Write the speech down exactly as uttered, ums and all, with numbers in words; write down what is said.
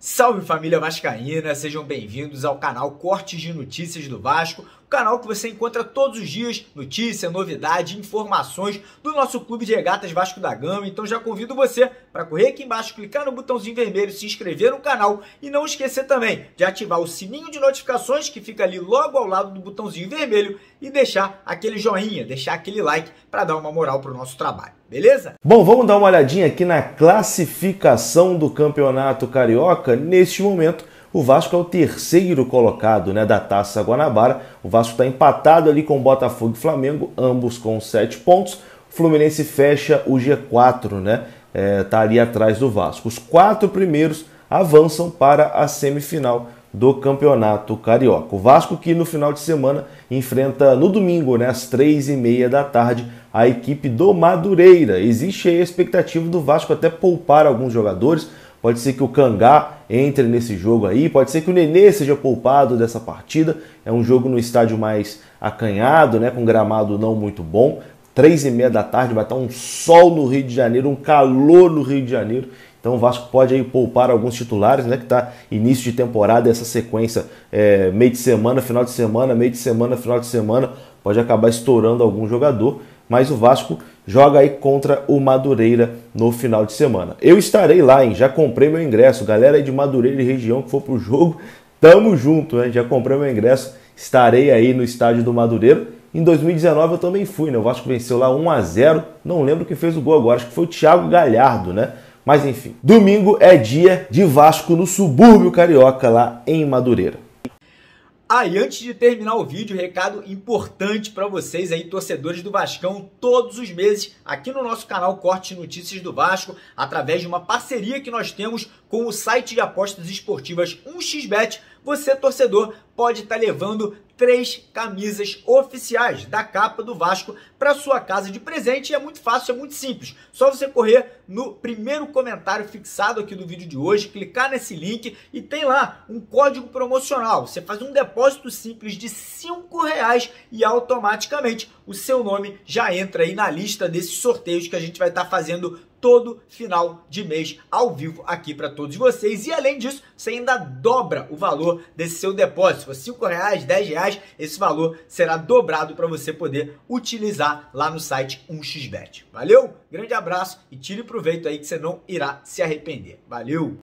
Salve família vascaína, sejam bem-vindos ao canal Cortes de Notícias do Vasco, o canal que você encontra todos os dias notícia, novidade, informações do nosso clube de regatas Vasco da Gama. Então já convido você para correr aqui embaixo, clicar no botãozinho vermelho, se inscrever no canal e não esquecer também de ativar o sininho de notificações que fica ali logo ao lado do botãozinho vermelho e deixar aquele joinha, deixar aquele like para dar uma moral para o nosso trabalho. Beleza? Bom, vamos dar uma olhadinha aqui na classificação do Campeonato Carioca. Neste momento, o Vasco é o terceiro colocado, né, da Taça Guanabara. O Vasco está empatado ali com Botafogo e Flamengo, ambos com sete pontos. O Fluminense fecha o G quatro, né? É, tá ali atrás do Vasco. Os quatro primeiros avançam para a semifinal do Campeonato Carioca. O Vasco que no final de semana enfrenta no domingo, né, às três e meia da tarde, a equipe do Madureira. Existe aí a expectativa do Vasco até poupar alguns jogadores. Pode ser que o Cangá entre nesse jogo aí, pode ser que o Nenê seja poupado dessa partida. É um jogo no estádio mais acanhado, né, com gramado não muito bom. Três e meia da tarde, vai estar um sol no Rio de Janeiro, um calor no Rio de Janeiro. Então o Vasco pode aí poupar alguns titulares, né, que está início de temporada, essa sequência é, meio de semana, final de semana, meio de semana, final de semana, pode acabar estourando algum jogador, mas o Vasco joga aí contra o Madureira no final de semana. Eu estarei lá, hein, já comprei meu ingresso, galera aí de Madureira e região que for pro jogo, tamo junto, né, já comprei meu ingresso, estarei aí no estádio do Madureira. Em dois mil e dezenove eu também fui, né, o Vasco venceu lá um a zero, não lembro quem fez o gol agora, acho que foi o Thiago Galhardo, né? Mas enfim, domingo é dia de Vasco no subúrbio carioca lá em Madureira. Ah, e antes de terminar o vídeo, recado importante para vocês aí, torcedores do Vascão, todos os meses aqui no nosso canal Corte Notícias do Vasco, através de uma parceria que nós temos com o site de apostas esportivas um x bet, você, torcedor, pode estar levando três camisas oficiais da capa do Vasco para sua casa de presente. E é muito fácil, é muito simples. Só você correr no primeiro comentário fixado aqui do vídeo de hoje, clicar nesse link e tem lá um código promocional. Você faz um depósito simples de cinco reais e automaticamente o seu nome já entra aí na lista desses sorteios que a gente vai estar fazendo todo final de mês ao vivo aqui para todos vocês. E além disso, você ainda dobra o valor desse seu depósito. Se for cinco reais, dez reais, esse valor será dobrado para você poder utilizar lá no site um x bet. Valeu? Grande abraço e tire proveito aí que você não irá se arrepender. Valeu!